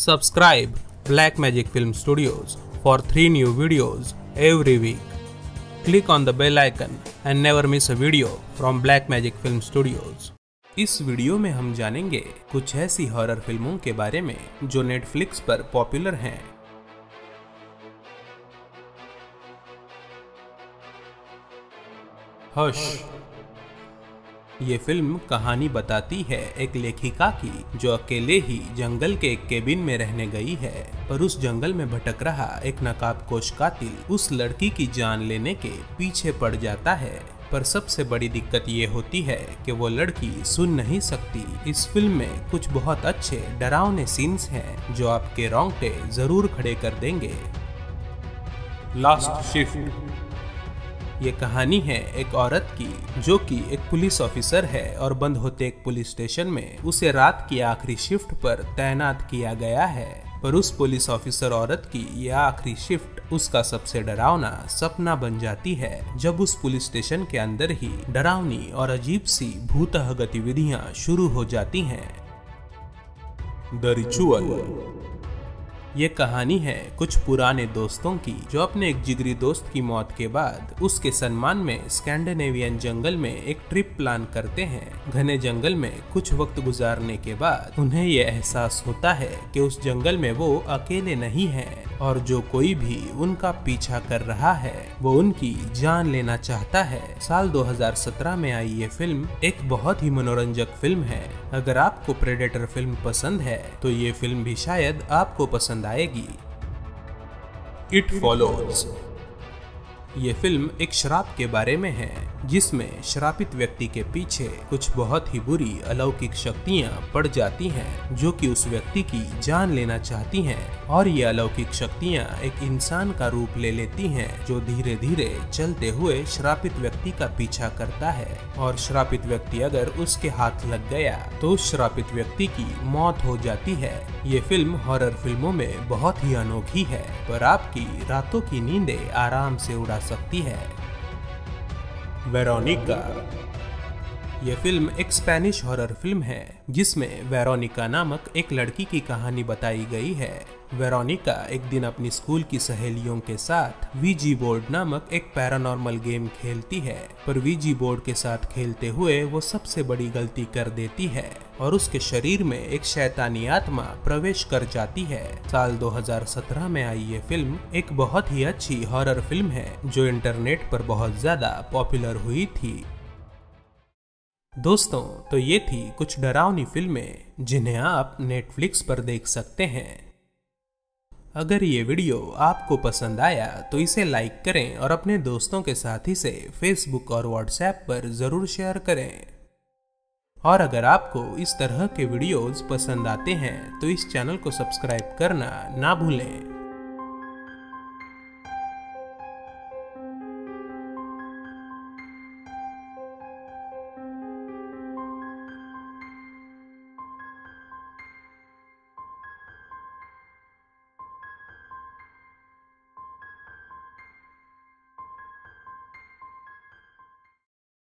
Subscribe Blackmagic Film Studios for 3 new videos every week. Click on the bell icon and never miss a video from Blackmagic Film Studios. इस video में हम जानेंगे कुछ ऐसी horror फिल्मों के बारे में जो नेटफ्लिक्स पर पॉपुलर हैं। हश। ये फिल्म कहानी बताती है एक लेखिका की जो अकेले ही जंगल के एक केबिन में रहने गई है, पर उस जंगल में भटक रहा एक नकाबपोश कातिल उस लड़की की जान लेने के पीछे पड़ जाता है। पर सबसे बड़ी दिक्कत ये होती है कि वो लड़की सुन नहीं सकती। इस फिल्म में कुछ बहुत अच्छे डरावने सीन्स हैं जो आपके रोंगटे जरूर खड़े कर देंगे। Last shift. ये कहानी है एक औरत की जो कि एक पुलिस ऑफिसर है और बंद होते एक पुलिस स्टेशन में उसे रात की आखिरी शिफ्ट पर तैनात किया गया है। पर उस पुलिस ऑफिसर औरत की यह आखिरी शिफ्ट उसका सबसे डरावना सपना बन जाती है जब उस पुलिस स्टेशन के अंदर ही डरावनी और अजीब सी भूतह गतिविधियां शुरू हो जाती हैं। The ritual. ये कहानी है कुछ पुराने दोस्तों की जो अपने एक जिगरी दोस्त की मौत के बाद उसके सम्मान में स्कैंडिनेवियन जंगल में एक ट्रिप प्लान करते हैं। घने जंगल में कुछ वक्त गुजारने के बाद उन्हें यह एहसास होता है कि उस जंगल में वो अकेले नहीं हैं और जो कोई भी उनका पीछा कर रहा है वो उनकी जान लेना चाहता है। साल 2017 में आई ये फिल्म एक बहुत ही मनोरंजक फिल्म है। अगर आपको प्रेडेटर फिल्म पसंद है तो ये फिल्म भी शायद आपको पसंद आएगी। It follows. ये फिल्म एक श्राप के बारे में है जिसमें श्रापित व्यक्ति के पीछे कुछ बहुत ही बुरी अलौकिक शक्तियां पड़ जाती हैं जो कि उस व्यक्ति की जान लेना चाहती हैं, और ये अलौकिक शक्तियां एक इंसान का रूप ले लेती हैं जो धीरे धीरे चलते हुए श्रापित व्यक्ति का पीछा करता है, और श्रापित व्यक्ति अगर उसके हाथ लग गया तो उस श्रापित व्यक्ति की मौत हो जाती है। ये फिल्म हॉरर फिल्मों में बहुत ही अनोखी है पर आपकी रातों की नींदें आराम से उड़ा सकती है। वेरोनिका। यह फिल्म एक स्पेनिश हॉरर फिल्म है जिसमें वेरोनिका नामक एक लड़की की कहानी बताई गई है। वेरोनिका एक दिन अपनी स्कूल की सहेलियों के साथ वीजी बोर्ड नामक एक पैरानॉर्मल गेम खेलती है, पर वीजी बोर्ड के साथ खेलते हुए वो सबसे बड़ी गलती कर देती है और उसके शरीर में एक शैतानी आत्मा प्रवेश कर जाती है। साल 2017 में आई ये फिल्म एक बहुत ही अच्छी हॉरर फिल्म है जो इंटरनेट पर बहुत ज्यादा पॉपुलर हुई थी। दोस्तों, तो ये थी कुछ डरावनी फिल्में जिन्हें आप नेटफ्लिक्स पर देख सकते हैं। अगर ये वीडियो आपको पसंद आया तो इसे लाइक करें और अपने दोस्तों के साथ इसे फेसबुक और व्हाट्सएप पर ज़रूर शेयर करें। और अगर आपको इस तरह के वीडियोस पसंद आते हैं तो इस चैनल को सब्सक्राइब करना ना भूलें।